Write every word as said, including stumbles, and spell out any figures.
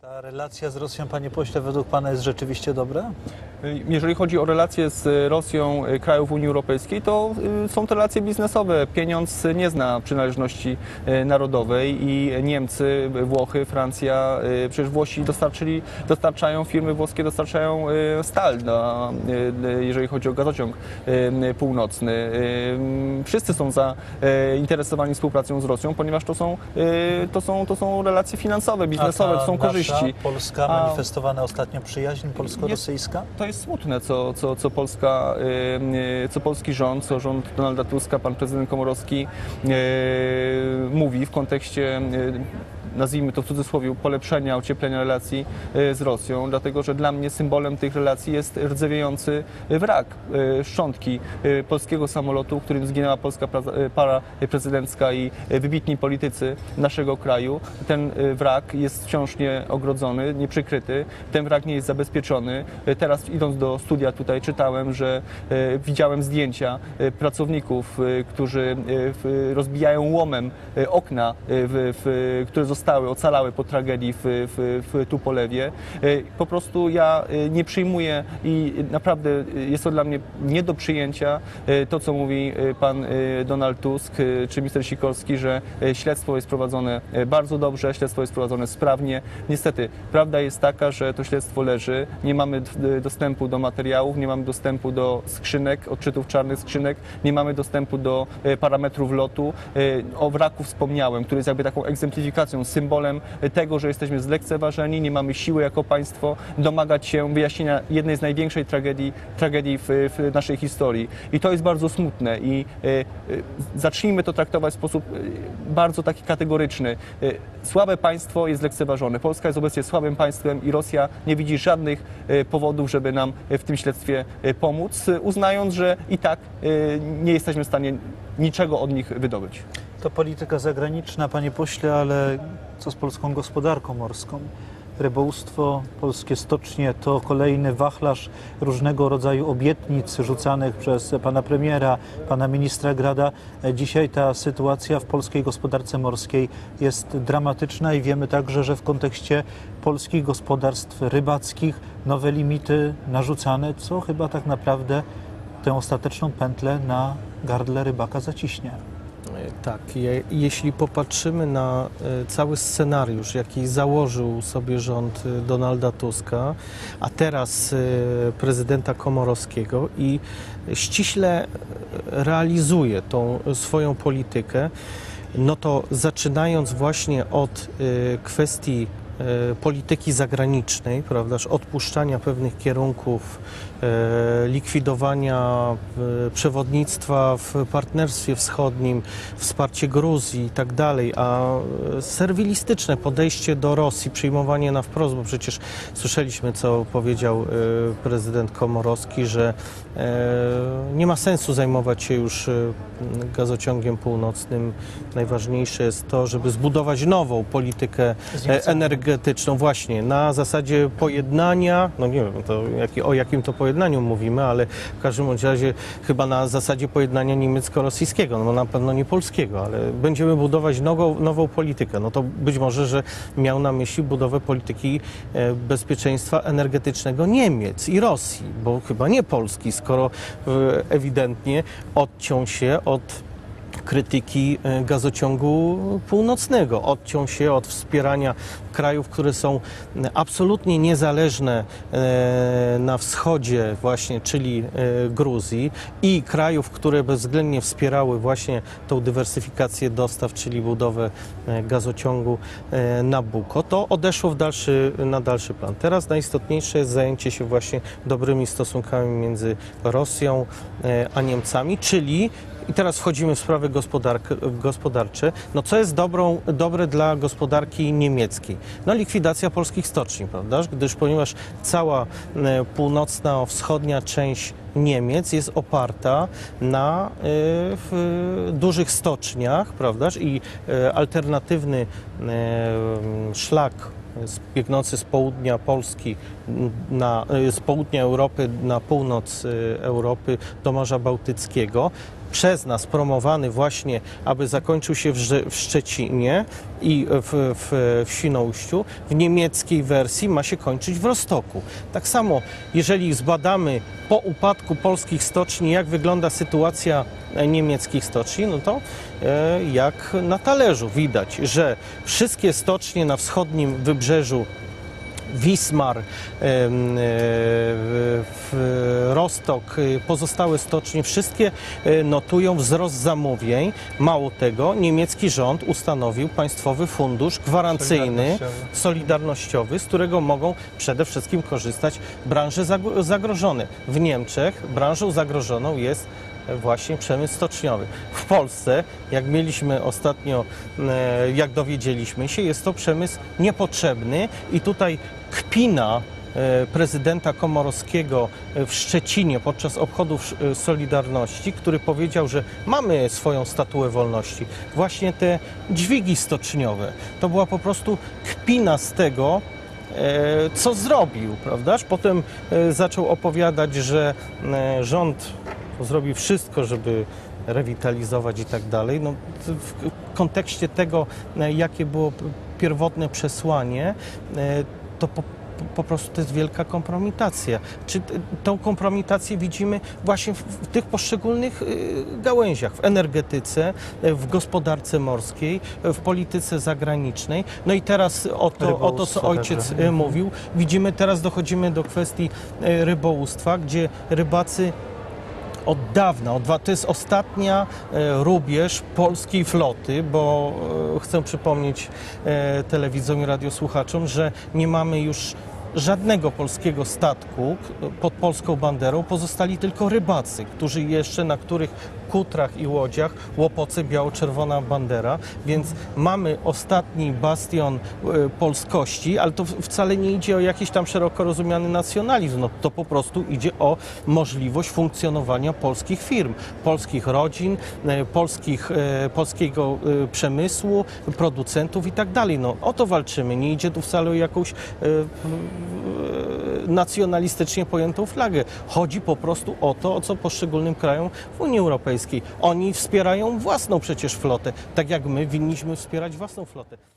Ta relacja z Rosją, panie pośle, według pana jest rzeczywiście dobra? Jeżeli chodzi o relacje z Rosją krajów Unii Europejskiej, to są to relacje biznesowe. Pieniądz nie zna przynależności narodowej i Niemcy, Włochy, Francja, przecież Włosi dostarczyli, dostarczają, firmy włoskie dostarczają stal, na, jeżeli chodzi o gazociąg północny. Wszyscy są zainteresowani współpracą z Rosją, ponieważ to są, to są, to są relacje finansowe, biznesowe, to są korzyści. Polska manifestowana ostatnio przyjaźń polsko-rosyjska? To jest smutne, co, co, co, Polska, co polski rząd, co rząd Donalda Tuska, pan prezydent Komorowski mówi w kontekście, nazwijmy to w cudzysłowie, polepszenia, ocieplenia relacji z Rosją, dlatego że dla mnie symbolem tych relacji jest rdzewiejący wrak, szczątki polskiego samolotu, w którym zginęła polska para prezydencka i wybitni politycy naszego kraju. Ten wrak jest wciąż nieogrodzony, nieprzykryty, ten wrak nie jest zabezpieczony. Teraz idąc do studia tutaj czytałem, że widziałem zdjęcia pracowników, którzy rozbijają łomem okna, w, w, które zostały ocalały po tragedii w, w, w Tupolewie. Po prostu ja nie przyjmuję i naprawdę jest to dla mnie nie do przyjęcia to, co mówi pan Donald Tusk czy minister Sikorski, że śledztwo jest prowadzone bardzo dobrze, śledztwo jest prowadzone sprawnie. Niestety, prawda jest taka, że to śledztwo leży, nie mamy dostępu do materiałów, nie mamy dostępu do skrzynek, odczytów czarnych skrzynek, nie mamy dostępu do parametrów lotu. O wraku wspomniałem, który jest jakby taką egzemplifikacją, symbolem tego, że jesteśmy zlekceważeni, nie mamy siły jako państwo domagać się wyjaśnienia jednej z największych tragedii, tragedii w, w naszej historii. I to jest bardzo smutne i y, y, zacznijmy to traktować w sposób y, bardzo taki kategoryczny. Y, słabe państwo jest lekceważone. Polska jest obecnie słabym państwem i Rosja nie widzi żadnych y, powodów, żeby nam w tym śledztwie y, pomóc, y, uznając, że i tak y, nie jesteśmy w stanie niczego od nich wydobyć. To polityka zagraniczna, panie pośle, ale co z polską gospodarką morską? Rybołówstwo, polskie stocznie to kolejny wachlarz różnego rodzaju obietnic rzucanych przez pana premiera, pana ministra Grada. Dzisiaj ta sytuacja w polskiej gospodarce morskiej jest dramatyczna i wiemy także, że w kontekście polskich gospodarstw rybackich nowe limity narzucane, co chyba tak naprawdę tę ostateczną pętlę na gardle rybaka zaciśnie. Tak, je, jeśli popatrzymy na cały scenariusz, jaki założył sobie rząd Donalda Tuska, a teraz prezydenta Komorowskiego i ściśle realizuje tą swoją politykę, no to zaczynając właśnie od kwestii polityki zagranicznej, prawda, odpuszczania pewnych kierunków, likwidowania przewodnictwa w Partnerstwie Wschodnim, wsparcie Gruzji i tak dalej, a serwilistyczne podejście do Rosji, przyjmowanie na wprost, bo przecież słyszeliśmy, co powiedział prezydent Komorowski, że nie ma sensu zajmować się już gazociągiem północnym. Najważniejsze jest to, żeby zbudować nową politykę energetyczną właśnie na zasadzie pojednania, no nie wiem to, jaki, o jakim to pojednaniu mówimy, ale w każdym razie chyba na zasadzie pojednania niemiecko-rosyjskiego, no na pewno nie polskiego, ale będziemy budować nową, nową politykę. No to być może, że miał na myśli budowę polityki bezpieczeństwa energetycznego Niemiec i Rosji, bo chyba nie Polski, skoro ewidentnie odciął się od krytyki gazociągu północnego, odciął się od wspierania krajów, które są absolutnie niezależne na wschodzie właśnie, czyli Gruzji, i krajów, które bezwzględnie wspierały właśnie tą dywersyfikację dostaw, czyli budowę gazociągu Nabucco, to odeszło w dalszy, na dalszy plan. Teraz najistotniejsze jest zajęcie się właśnie dobrymi stosunkami między Rosją a Niemcami, czyli i teraz wchodzimy w sprawy gospodarcze. No co jest dobrą, dobre dla gospodarki niemieckiej? No likwidacja polskich stoczni, prawda? Gdyż ponieważ cała północna, wschodnia część Niemiec jest oparta na y, w, dużych stoczniach, prawda? I y, alternatywny y, szlak biegnący z południa Polski, na, z południa Europy na północ Europy do Morza Bałtyckiego, przez nas promowany właśnie, aby zakończył się w, Rze- w Szczecinie i w, w, w Świnoujściu, w niemieckiej wersji ma się kończyć w Rostoku. Tak samo, jeżeli zbadamy po upadku polskich stoczni, jak wygląda sytuacja niemieckich stoczni, no to e, jak na talerzu widać, że wszystkie stocznie na wschodnim wybrzeżu Wismar, Rostok, pozostałe stocznie, wszystkie notują wzrost zamówień. Mało tego, niemiecki rząd ustanowił Państwowy Fundusz Gwarancyjny, Solidarnościowy. solidarnościowy, z którego mogą przede wszystkim korzystać branże zagro- zagrożone. W Niemczech branżą zagrożoną jest właśnie przemysł stoczniowy. W Polsce, jak mieliśmy ostatnio, e, jak dowiedzieliśmy się, jest to przemysł niepotrzebny i tutaj kpina e, prezydenta Komorowskiego w Szczecinie podczas obchodów e, Solidarności, który powiedział, że mamy swoją statuę wolności. Właśnie te dźwigi stoczniowe. To była po prostu kpina z tego, e, co zrobił, prawdaż? Potem e, zaczął opowiadać, że e, rząd zrobi wszystko, żeby rewitalizować i tak dalej. No, w kontekście tego, jakie było pierwotne przesłanie, to po, po prostu to jest wielka kompromitacja. Czy t- tą kompromitację widzimy właśnie w, w tych poszczególnych y, gałęziach, w energetyce, w gospodarce morskiej, w polityce zagranicznej. No i teraz o to, o to co Rybołówstwo ojciec także. y, mówił, widzimy, teraz dochodzimy do kwestii y, rybołówstwa, gdzie rybacy od dawna, od dwa, to jest ostatnia e, rubież polskiej floty, bo e, chcę przypomnieć e, telewidzom i radiosłuchaczom, że nie mamy już żadnego polskiego statku k- pod polską banderą, pozostali tylko rybacy, którzy jeszcze na których kutrach i łodziach łopoce biało-czerwona bandera, więc mamy ostatni bastion e, polskości, ale to w- wcale nie idzie o jakiś tam szeroko rozumiany nacjonalizm, no, to po prostu idzie o możliwość funkcjonowania polskich firm, polskich rodzin, e, polskich, e, polskiego e, przemysłu, producentów i tak dalej. No, o to walczymy, nie idzie tu wcale o jakąś e, e, nacjonalistycznie pojętą flagę. Chodzi po prostu o to, o co poszczególnym krajom w Unii Europejskiej. Oni wspierają własną przecież flotę, tak jak my winniśmy wspierać własną flotę.